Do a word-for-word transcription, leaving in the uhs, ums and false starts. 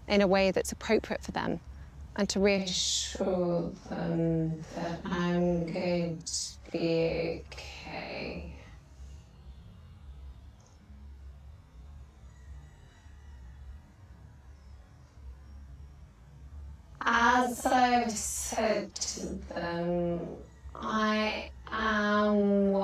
in a way that's appropriate for them, and to reassure them that I'm going to be okay. As I've said to them, I am